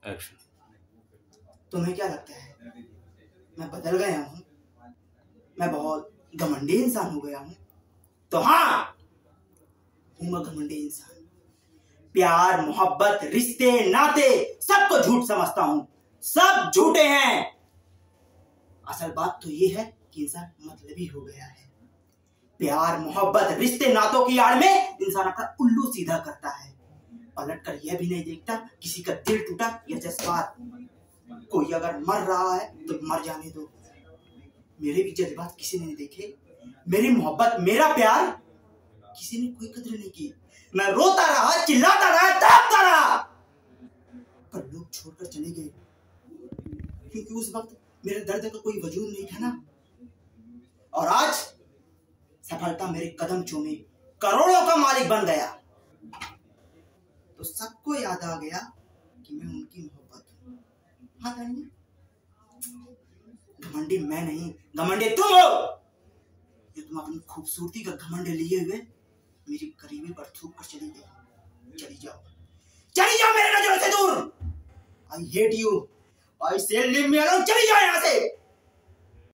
Action. तुम्हें क्या लगता है मैं बदल गया हूँ? मैं बहुत घमंडी इंसान हो गया हूँ? तो हाँ, हूँ मैं घमंडी इंसान। प्यार, मोहब्बत, रिश्ते, नाते सबको झूठ समझता हूँ। सब झूठे हैं। असल बात तो ये है कि इंसान मतलबी हो गया है। प्यार, मोहब्बत, रिश्ते, नातों की आड़ में इंसान अपना उल्लू सीधा करता है। पलट कर यह भी नहीं देखता किसी का दिल टूटा या जज्बात। कोई अगर मर रहा है तो मर जाने दो। मेरे भी जज्बात किसी ने नहीं देखे। मेरी मोहब्बत, मेरा प्यार किसी ने कोई कदर नहीं की। मैं रोता रहा, चिल्लाता रहा, तड़पता रहा, पर लोग छोड़कर चले गए क्योंकि उस वक्त मेरे दर्द का कोई वजूद नहीं था ना। और आज सफलता मेरे कदम चूमे, करोड़ों का मालिक बन गया तो सबको याद आ गया कि मैं उनकी मोहब्बत हूँ। हाँ तानिया, घमंडी मैं नहीं, घमंडी तुम हो जो तुम अपनी खूबसूरती का घमंड लिए हुए मेरी करीबी पर थूक कर चली गई। चली जाओ मेरे नजरों से दूर। आई हेट यू, आई से लीव मी अलोन। चली जाओ यहाँ से।